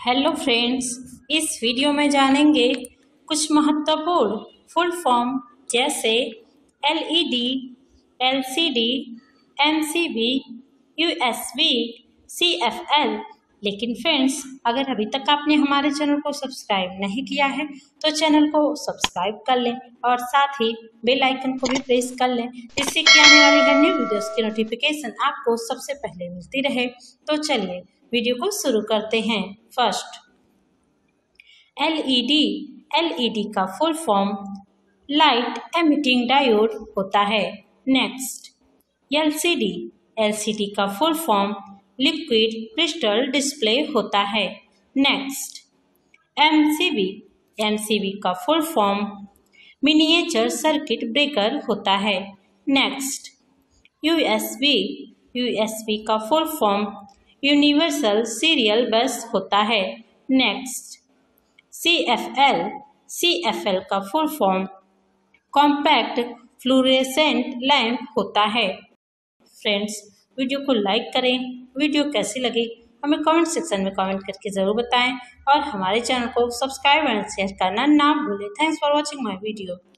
Hello friends, इस video में जानेंगे कुछ महत्वपूर्ण फुल फॉर्म जैसे LED, LCD, MCB, USB, CFL. लेकिन फ्रेंड्स, अगर अभी तक आपने हमारे चैनल को सब्सक्राइब नहीं किया है तो चैनल को सब्सक्राइब कर लें और साथ ही बेल आइकन को भी प्रेस कर लें, जिससे कि आने वाली हर न्यू वीडियोस की नोटिफिकेशन आपको सबसे पहले मिलती रहे। तो चलिए वीडियो को शुरू करते हैं। First, LED. एलईडी का full form light emitting diode होता है। Next, LCD. एलसीडी का full form liquid crystal display होता है। Next, MCB. एमसीबी का full form miniature circuit breaker होता है। Next, USB. यूएसबी का full form universal serial bus होता है। Next, CFL. सीएफएल का full form compact fluorescent lamp होता है। फ्रेंड्स, वीडियो को लाइक करें। वीडियो कैसी लगी हमें कमेंट सेक्शन में कमेंट करके ज़रूर बताएं और हमारे चैनल को सब्सक्राइब एंड शेयर करना ना भूलें। Thanks for watching my video.